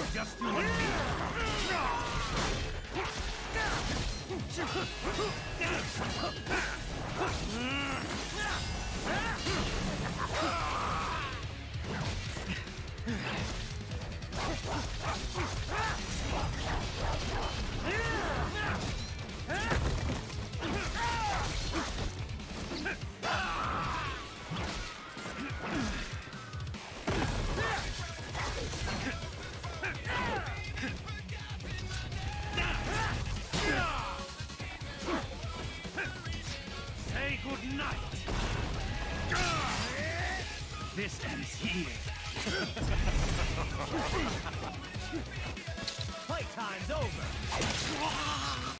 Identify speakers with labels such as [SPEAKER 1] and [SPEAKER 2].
[SPEAKER 1] Just you and say good night. This ends here. Playtime's over.